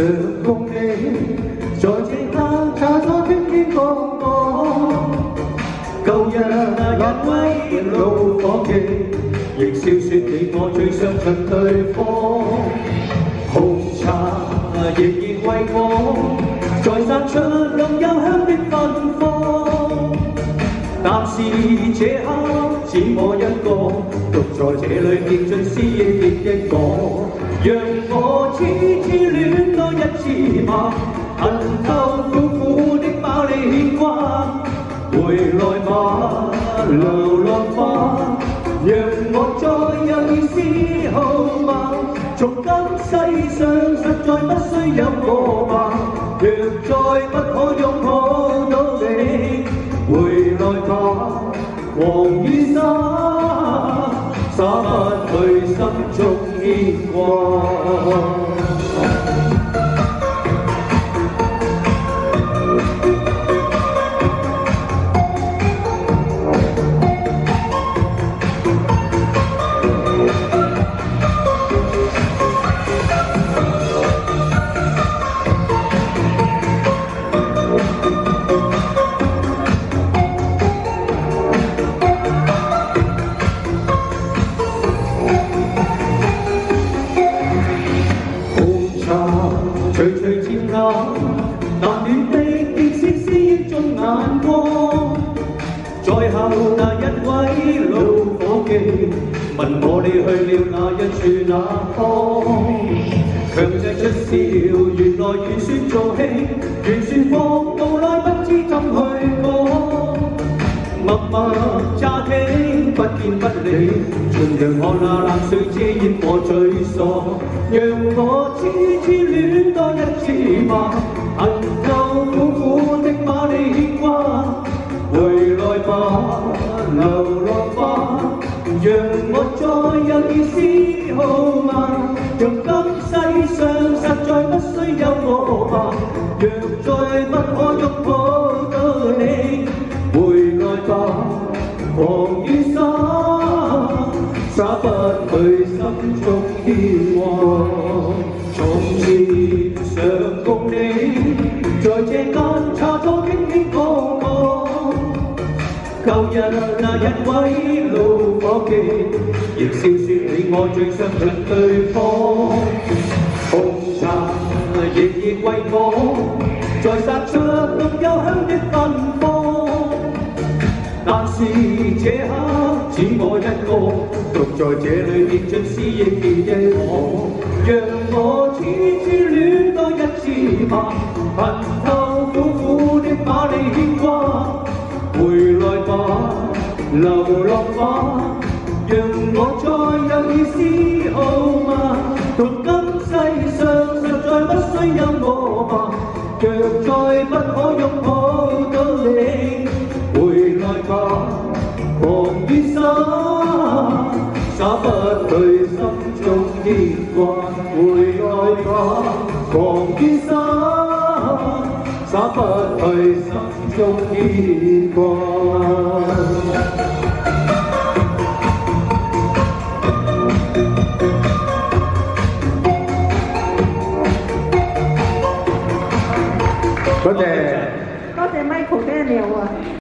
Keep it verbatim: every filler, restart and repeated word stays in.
共你，在這刻擦咗天天光光。舊日那一位老伙計，亦笑說你我最相襯對方。紅茶仍然為我，再散出濃幽香的芬芳。但是這刻只我一個，獨在這裏見盡詩意的我。讓我痴痴戀多一次吧，恨透苦苦的把你牽掛。回來吧，流浪吧，讓我再有意思好嗎？從今世上實在不需有我吧，若再不可擁抱到你，回來吧，黃雨灑，灑不去心中牽掛。隨隨漸冷，淡暖的變是思憶中眼光。在後那一位老伙計問我你去了哪一處哪方，強制出笑，原來預算做戲，完全放到來不知怎去講。默默乍聽，不見不理，盡量看那冷水遮掩我沮喪。讓我痴痴戀多一次吧，恨透苦苦的把你牽掛。回來吧，流浪吧，讓我再有意思好嗎？讓今世上實在不需有我吧，若再不可擁抱到你，回來吧，黃雨灑，灑不去心中牽掛。從前常共你，在這間茶座傾傾講講。舊日那一位老伙計，亦笑說你我最相襯對方。紅茶仍然為我，在散出濃幽香的芬芳。但是這刻只我一個，獨在這裏見盡詩意的我。讓我痴痴戀多一次吧，恨透苦苦的把你牽掛。回來吧，流浪吧，讓我再有意思好嗎？從今世上實在不需有我吧，若再不可擁抱到你，回來吧，黃雨灑，灑不去心中牽掛。回來吧，黃雨灑，灑不去心中牽掛。多謝， 多謝 Michael Daniel 啊！